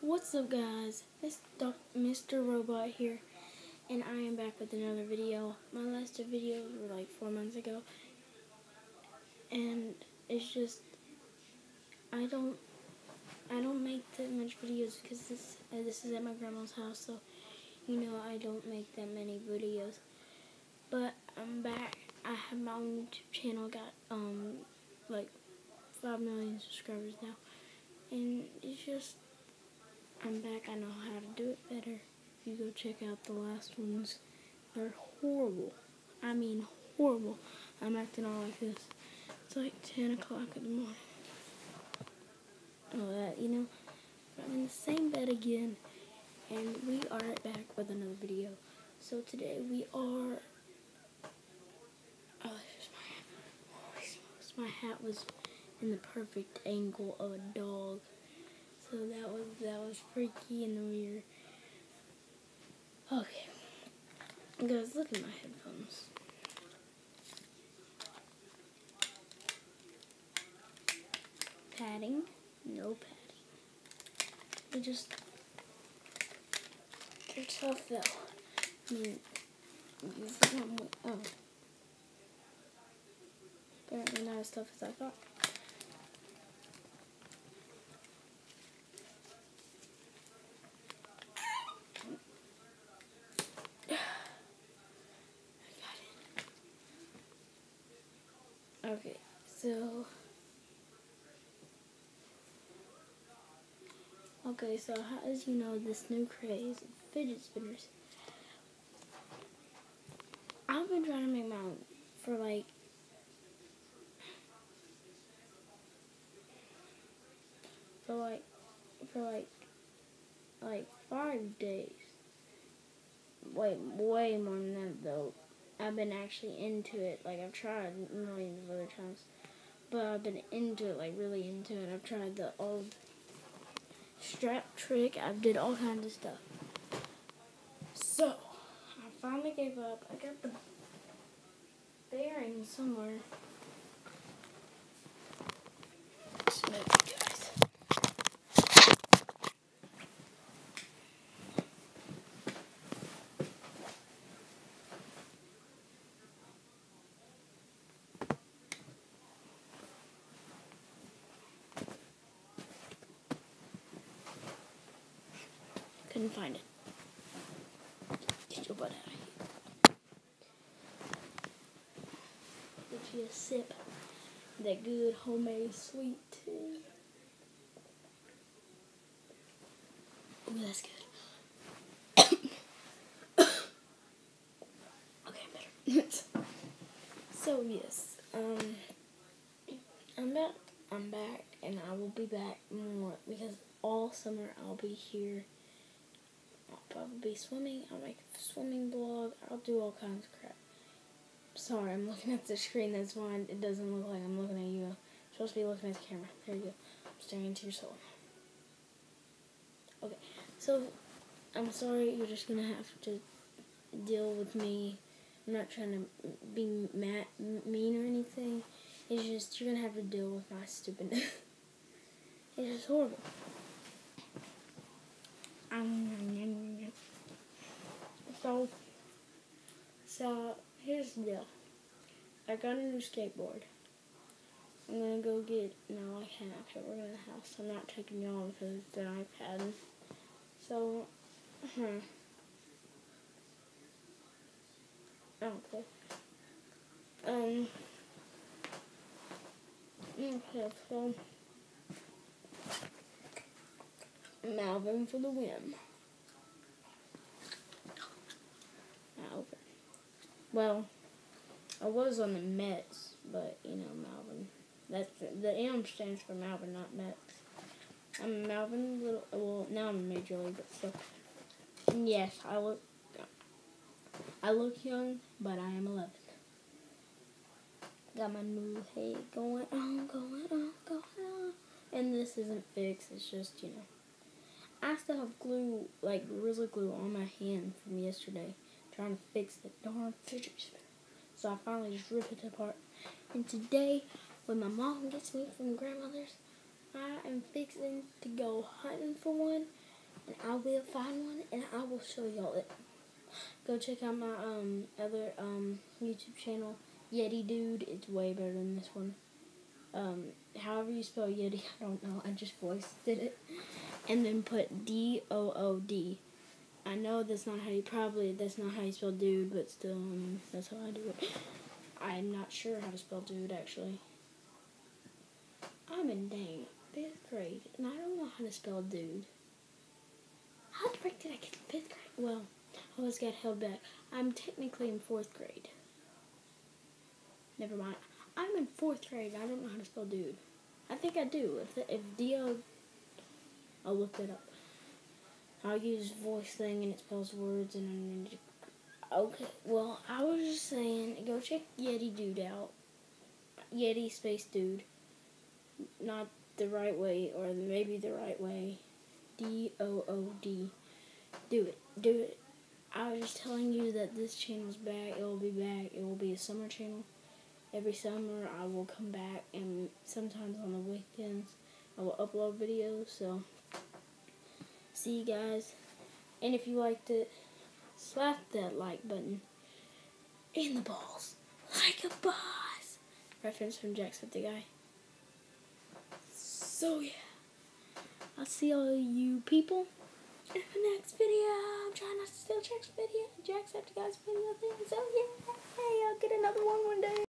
What's up, guys? It's Mr. Robot here, and I am back with another video. My last two videos were like 4 months ago, and it's just I don't make that much videos because this is at my grandma's house, so I don't make that many videos. But I'm back. I have my own YouTube channel. Got like 5 million subscribers now, and it's just. I'm back. I know how to do it better. If you go check out the last ones, they're horrible. I mean horrible. I'm acting all like this. It's like 10 o'clock in the morning. All that, I'm in the same bed again, and we are back with another video. So today we are. Oh, that's just my hat. Holy smokes, my hat was in the perfect angle of a dog. So that was freaky and weird. Okay. Guys, look at my headphones. Padding? No padding. They're tough though. I mean, you forgot oh. Apparently not as tough as I thought. Okay, so how does this new craze of fidget spinners? I've been trying to make my own for like like 5 days. Wait, way more than that though. I've been actually into it. Like, I've tried millions of other times, but I've been into it, like really into it. I've tried the old strap trick. I did all kinds of stuff. So I finally gave up. I got the bearing somewhere. Smoke, guys. Couldn't find it. Get your butt out of here. Get you a sip of that good homemade sweet tea. Ooh, that's good. Okay, better. So yes, I'm back, and I will be back more because all summer I'll be here. I'll probably be swimming. I'll make a swimming vlog. I'll do all kinds of crap. Sorry, I'm looking at the screen. That's why it doesn't look like I'm looking at you. I'm supposed to be looking at the camera. There you go. I'm staring into your soul. Okay, so I'm sorry. You're just gonna have to deal with me. I'm not trying to be mean or anything. It's just you're gonna have to deal with my stupidness. It's just horrible. So here's the deal. I got a new skateboard. I'm gonna go get. No, I can't actually. We're in the house. I'm not taking you on because it's an iPad. So, okay. Okay, so Malvin for the win. Malvin. Well, I was on the Mets, but Malvin. That's the M stands for Malvin, not Mets. I'm Malvin Little. Well, now I'm Major League, but still. And yes, I look young, but I am 11. Got my new hair going on. And this isn't fixed. It's just I still have glue, like Gorilla Glue, on my hand from yesterday, trying to fix the darn fidget spinner. So I finally just ripped it apart. And today, when my mom gets me from grandmother's, I am fixing to go hunting for one and I will find one, and I will show y'all it. Go check out my other YouTube channel, Yeti Dude. It's way better than this one. However you spell Yeti, I don't know. I just voiced it. And then put DOOD. I know that's not how you spell dude, but still, that's how I do it. I'm not sure how to spell dude, actually. I'm in 5th grade, and I don't know how to spell dude. How the frick did I get in 5th grade? Well, I always got held back. I'm technically in 4th grade. Never mind. I'm in 4th grade. I don't know how to spell dude. I think I do. If D-O... I'll look that up. I'll use voice thing and it spells words and... Okay, well, I was just saying, go check Yeti Dude out. Yeti space dude. Not the right way, or maybe the right way. DOOD. Do it. I was just telling you that this channel's back. It will be back. It will be a summer channel. Every summer I will come back, and sometimes on the weekends I will upload videos. So, see you guys. And if you liked it, slap that like button in the balls like a boss. Reference from Jacksepticeye. So yeah, I'll see all you people in the next video. I'm trying not to steal Jacksepticeye's video thing. So yeah, hey, I'll get another one day.